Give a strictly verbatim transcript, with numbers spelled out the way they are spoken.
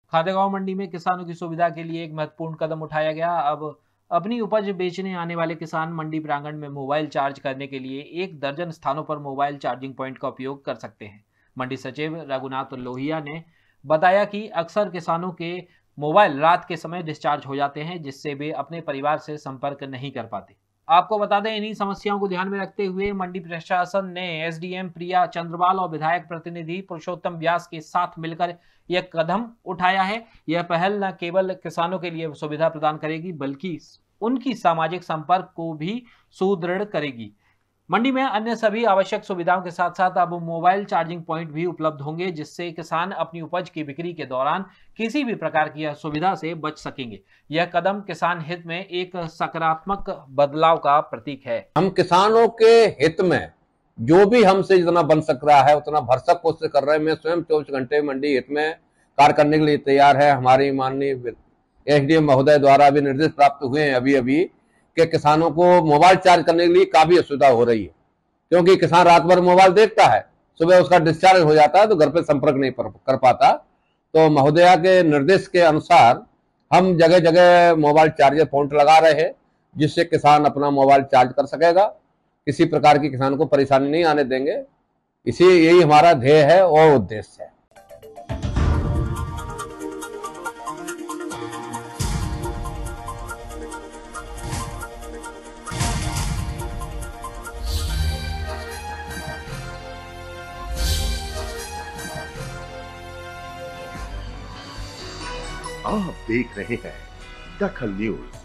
खातेगांव मंडी में किसानों की सुविधा के लिए एक महत्वपूर्ण कदम उठाया गया। अब अपनी उपज बेचने आने वाले किसान मंडी प्रांगण में मोबाइल चार्ज करने के लिए एक दर्जन स्थानों पर मोबाइल चार्जिंग पॉइंट का उपयोग कर सकते हैं। मंडी सचिव रघुनाथ लोहिया ने बताया कि अक्सर किसानों के मोबाइल रात के समय डिस्चार्ज हो जाते हैं, जिससे वे अपने परिवार से संपर्क नहीं कर पाते। आपको बता दें, इन्हीं समस्याओं को ध्यान में रखते हुए मंडी प्रशासन ने एसडीएम प्रिया चंद्रवाल और विधायक प्रतिनिधि पुरुषोत्तम व्यास के साथ मिलकर यह कदम उठाया है। यह पहल न केवल किसानों के लिए सुविधा प्रदान करेगी, बल्कि उनकी सामाजिक संपर्क को भी सुदृढ़ करेगी। मंडी में अन्य सभी आवश्यक सुविधाओं के साथ साथ अब मोबाइल चार्जिंग पॉइंट भी उपलब्ध होंगे, जिससे किसान अपनी उपज की बिक्री के दौरान किसी भी प्रकार की असुविधा से बच सकेंगे। यह कदम किसान हित में एक सकारात्मक बदलाव का प्रतीक है। हम किसानों के हित में जो भी हमसे जितना बन सक रहा है उतना भरसक कोशिश कर रहे हैं। मैं स्वयं चौबीस घंटे मंडी हित में कार्य करने के लिए तैयार है। हमारी माननीय एसडीएम महोदय द्वारा भी निर्देश प्राप्त हुए हैं अभी अभी कि किसानों को मोबाइल चार्ज करने के लिए काफी असुविधा हो रही है, क्योंकि किसान रात भर मोबाइल देखता है, सुबह उसका डिस्चार्ज हो जाता है तो घर पे संपर्क नहीं कर पाता। तो महोदया के निर्देश के अनुसार हम जगह जगह मोबाइल चार्जर पॉइंट लगा रहे हैं, जिससे किसान अपना मोबाइल चार्ज कर सकेगा। किसी प्रकार की किसान को परेशानी नहीं आने देंगे। इसी यही हमारा ध्येय है और उद्देश्य है। आप देख रहे हैं दखल न्यूज।